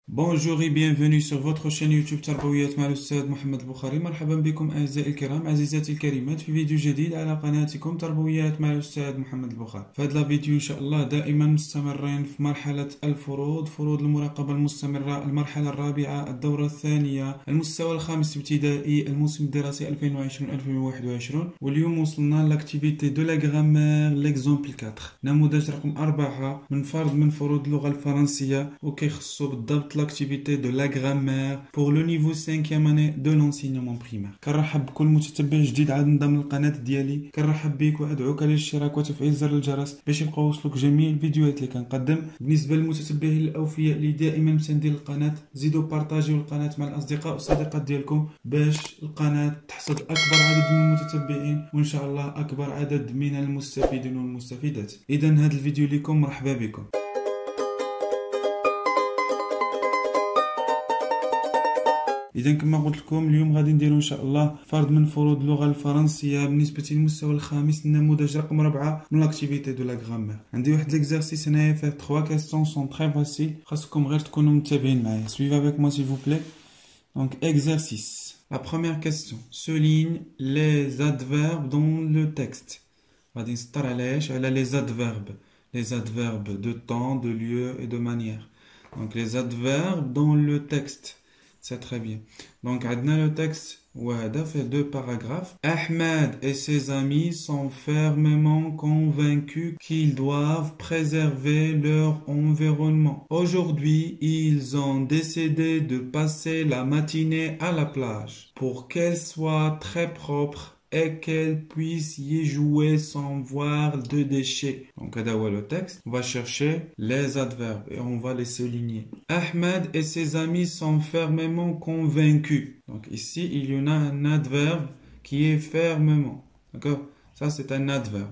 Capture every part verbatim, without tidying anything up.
Bonjour et bienvenue sur votre chaîne يوتيوب تربويات مع الأستاذ محمد البخاري. مرحبا بكم أعزائي الكرام عزيزاتي الكريمات في فيديو جديد على قناتكم تربويات مع الأستاذ محمد البخاري. في هذا الفيديو إن شاء الله دائما مستمرين في مرحلة الفروض، فروض المراقبة المستمرة، المرحلة الرابعة، الدورة الثانية، المستوى الخامس ابتدائي، الموسم الدراسي ألفين وعشرين ألفين وواحد وعشرين. واليوم وصلنا لاكتيفيتي دو لا غرامير ليكزومبل أربعة، نموذج رقم أربعة من فرض من فروض اللغة الفرنسية، وكيخصو بالضبط l'activité de la grammaire pour le niveau cinquième année de l'enseignement primaire. كنرحب بكل متتبع جديد عاد انضم للقناه ديالي، كنرحب بك وادعوك للاشتراك وتفعيل زر الجرس باش يبقاو يوصلوك جميع الفيديوهات اللي كنقدم. بالنسبه للمتتبعين الاوفياء اللي دائما مساندين القناه، زيدوا بارطاجيو القناه مع الاصدقاء والصديقات ديالكم باش القناه تحصد اكبر عدد من المتتبعين وان شاء الله اكبر عدد من المستفيدين والمستفيدات. اذا هذا الفيديو لكم، مرحبا بكم. اذا كما قلت لكم اليوم غادي نديرو ان شاء الله فرض من فروض اللغه الفرنسيه بالنسبه للمستوى الخامس، النموذج رقم أربعة من لاكتيفيتي دو لا غرامير. عندي واحد ليكزارسيس هنايا فيه ثلاثة كيسيون سون تري فاسيل، خاصكم غير تكونوا متابعين معايا. suivez avec moi s'il vous plaît. Donc exercice. La première question. Souligne les adverbes dans le texte. غادي نسطر علاش على les adverbes. Les adverbes de temps, de lieu et de manière. Donc les adverbes dans le texte. C'est très bien. Donc, le texte, وهذا fait deux paragraphes. Ahmed et ses amis sont fermement convaincus qu'ils doivent préserver leur environnement. Aujourd'hui, ils ont décidé de passer la matinée à la plage pour qu'elle soit très propre et qu'elle puisse y jouer sans voir de déchets. Donc, là le texte, on va chercher les adverbes et on va les souligner. Ahmed et ses amis sont fermement convaincus. Donc, ici, il y en a un adverbe qui est fermement. D'accord? Ça, c'est un adverbe.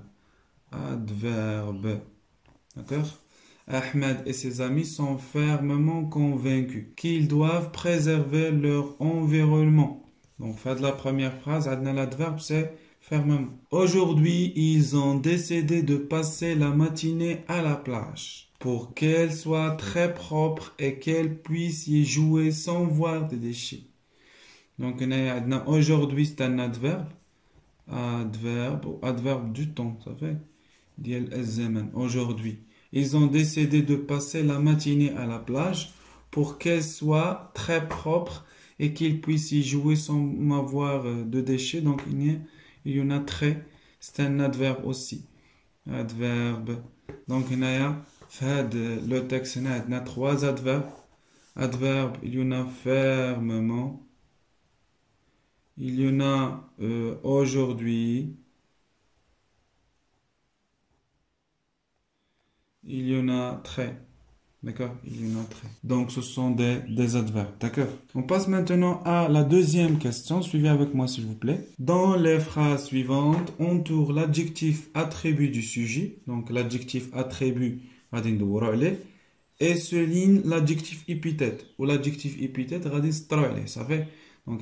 Adverbe. D'accord? Ahmed et ses amis sont fermement convaincus qu'ils doivent préserver leur environnement. Donc, faire de la première phrase, l'adverbe c'est fermement. Aujourd'hui, ils ont décidé de passer la matinée à la plage pour qu'elle soit très propre et qu'elle puisse y jouer sans voir de déchets. Donc, aujourd'hui, c'est un adverbe. Adverbe ou adverbe du temps, ça fait aujourd'hui. Ils ont décidé de passer la matinée à la plage pour qu'elle soit très propre et qu'ils puissent y jouer sans avoir de déchets. Donc il y, a, il y en a très, c'est un adverbe aussi. Adverbe. Donc il y a le texte, il y a trois adverbes. Adverbe, il y en a fermement. Il y en a euh, aujourd'hui. Il y en a très. D'accord? Il y en a très. Donc, ce sont des, des adverbes. D'accord? On passe maintenant à la deuxième question. Suivez avec moi, s'il vous plaît. Dans les phrases suivantes, entoure l'adjectif attribut du sujet. Donc, l'adjectif attribut, et souligne l'adjectif épithète. Ou l'adjectif épithète, ça fait. Donc,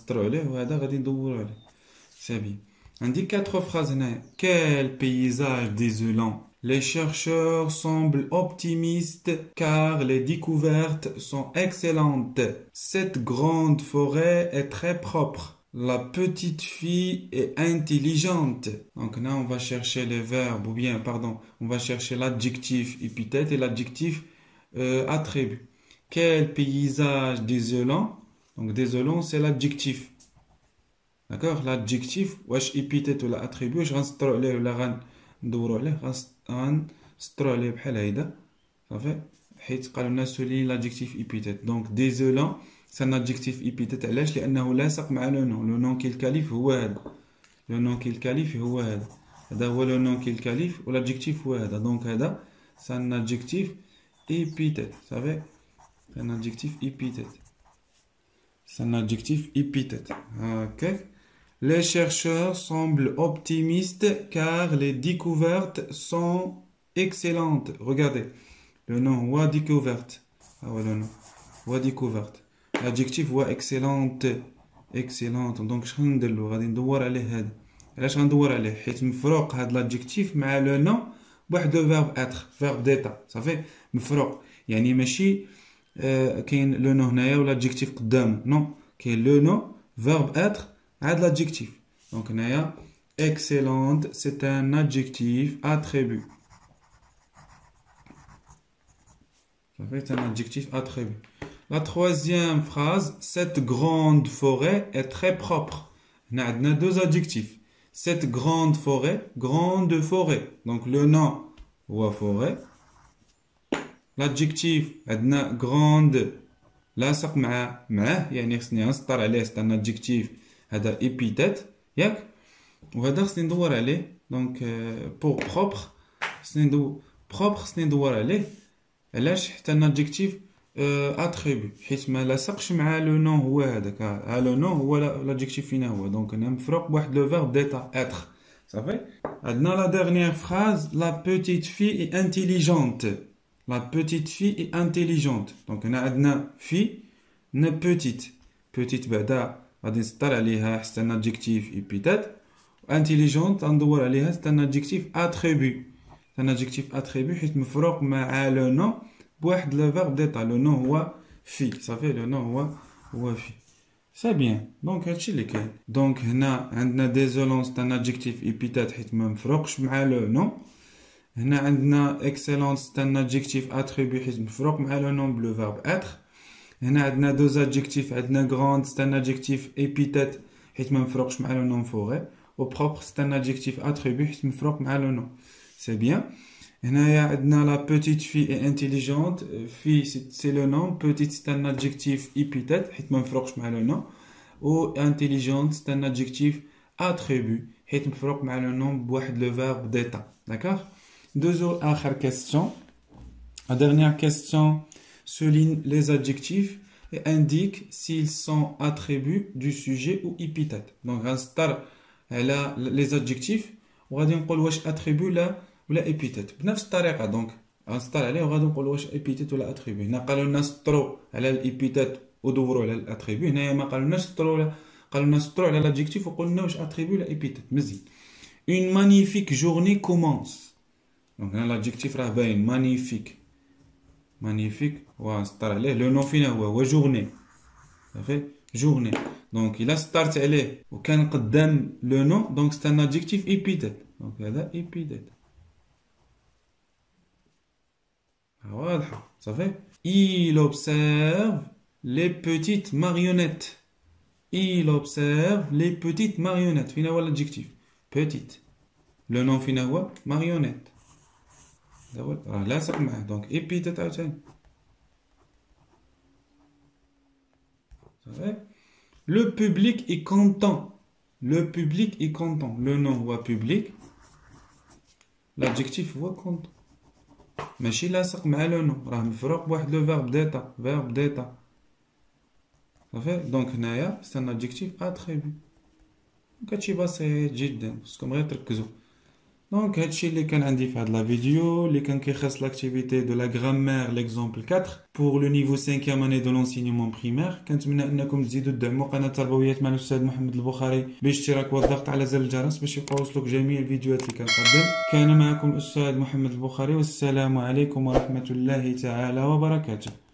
c'est bien. On dit quatre phrases. Quel paysage désolant! Les chercheurs semblent optimistes car les découvertes sont excellentes. Cette grande forêt est très propre. La petite fille est intelligente. Donc là, on va chercher les verbes, ou bien, pardon, on va chercher l'adjectif épithète et l'adjectif euh, attribut. Quel paysage désolant! Donc désolant, c'est l'adjectif. D'accord? L'adjectif, wesh épithète ou l'attribut, je rentre la ندورو عليه غنسطرو عليه بحال هيدا صافي، حيت قالوا لنا سولي لادجيكتيف ايبيتيت. دونك ديزولون سي ان ادجيكتيف ايبيتيت. علاش؟ لانه لاصق مع لو نون. لو نون كي الكاليف هو هذا، لو نون كي الكاليف هو هذا، هذا هو لو نون كي الكاليف والادجيكتيف هو هذا. دونك هذا سي ان ادجيكتيف ايبيتيت. صافي، سي ان ادجيكتيف ايبيتيت، سي ان ادجيكتيف ايبيتيت. هاكاك. Les chercheurs semblent optimistes car les découvertes sont excellentes. Regardez, le nom wa découverte. Ah ouais, le nom wa découverte. L'adjectif wa excellente. Excellente. Donc, je vais ندير ندور عليه هذا. علاش غندور عليه؟ حيت مفروق هذا l'adjectif مع le nom بواحد le verbe être, verbe d'état. صافي مفروق. يعني ماشي آه كاين لو نو هنايا ولا ادجيكتيف قدامه نو كاين لو نو فيرب اتر عاد l'adjectif. Donc هنايا excellente c'est un adjectif attribut. Ça fait un adjectif attribut. La troisième phrase, cette grande forêt est très propre. On a deux adjectifs. Cette grande forêt, grande forêt. Donc le nom ou forêt. L'adjectif, on a grande. لاصق مع معاه يعني خصني نسطر عليه c'est un adjectif. هذا épithète ياك وهذا خصني ندور عليه. دونك pour propre خصني ندور propre خصني ندور عليه. علاش؟ حتى ان adjectif اتريبي حيت ما لاصقش مع لو نون هو هذاك. ها لو نون هو l'adjectif فينا هو. دونك انا مفروق بواحد لو فيرب d'état être. صافي. عندنا لا dernière phrase, la petite fille est intelligente. La petite fille est intelligente. Donc هنا عندنا fille نا petite. petite بعدا غادي نسطر عليها حتى ان adjectif épithète. intelligente غندور عليها حتى ان adjectif attribut. un adjectif attribut حيت مفروق مع لو نون بواحد لو فيرب ديتا. لو نون هو في. صافي لو نون هو هو في. سي بيان. دونك هادشي اللي كاين. دونك هنا عندنا ديزولون سي ان adjectif épithète حيت ما مفروقش مع لو نون. هنا عندنا excellence سي ان adjectif attribut حيت مفروق مع لو نون بلو فيرب être. هنا عندنا دوز adjectif. عندنا grande سي ان adjectif épithète حيت ما مفروقش مع لو نون فوري. و propre سي ان adjectif attribut حيت مفروق مع لو نون. C'est bien. هنايا عندنا la petite fille est intelligente. fille c'est le nom. petite c'est un adjectif épithète حيت ما مفروقش مع le nom. و intelligente c'est un adjectif attribut حيت مفروق مع le nom بواحد le verbe d'état. D'accord. Deux autres questions. La dernière question souligne les adjectifs et indique s'ils sont attributs du sujet ou épithète. Donc غنسطر على les adjectifs وغادي نقول واش اتريبيو لا ولا ايبيتيت بنفس الطريقه. دونك غنسطر عليه وغادي نقول واش ايبيتيت ولا اتريبيو. هنا قالوا لنا سطروا على الايبيتيت ودوروا على الاتريبيو. هنايا ما قالولناش سطروا قالوا لنا سطروا على l'adjectif وقلنا واش اتريبيو ولا ايبيتيت. مزيان. une magnifique journée commence. دونك هنا l'adjectif راه باين magnifique. magnifique ونسطر عليه لو نو فينا هو هو journée. صافي journée. دونك الا سطرت عليه وكان قدام لو نو دونك سي ان adjectif épithète. دونك هذا épithète. واضحة. صافي. il observe les petites marionnettes. il observe les petites marionnettes. فينا هو l'adjectif petite. لو نو فينا هو marionnette. هذا هو راه لاصق معاه. دونك épithète عاوتاني. صافي. Le public est content. Le public est content. Le nom هو public. L'adjectif هو content. ماشي لاصق مع لو نو راه مفروق بواحد لو فيرب ديتا. فيرب ديتا. صافي. دونك هنايا سي ان adjectif attribut. دونك هادشي بسيط جدا خصكم غير تركزوا. دونك هادشي اللي كان عندي في هاد لا فيديو اللي كان كيخص لاكتيفيتي دو لا غرامير ليكزامبل أربعة بور لو نيفو خمسيام اني دو لونسينيمون بريمير. كنتمنى انكم تزيدوا تدعموا قناه تربويات مع الاستاذ محمد البخاري بالاشتراك والضغط على زر الجرس باش يبقاو يوصلوك جميع الفيديوهات اللي كنقدم. كان معكم الاستاذ محمد البخاري والسلام عليكم ورحمه الله تعالى وبركاته.